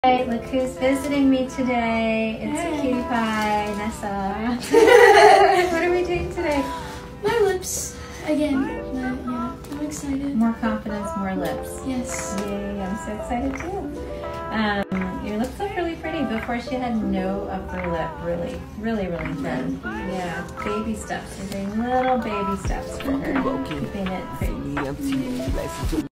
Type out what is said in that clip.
Hey, look who's visiting me today. It's a cutie pie, Nessa. What are we doing today? My lips again. Yeah, I'm excited. More confidence, more lips. Yes. Yay, I'm so excited too. Your lips look really pretty. Before she had no upper lip, really thin. Yeah, baby steps. You're doing little baby steps for her, keeping it pretty.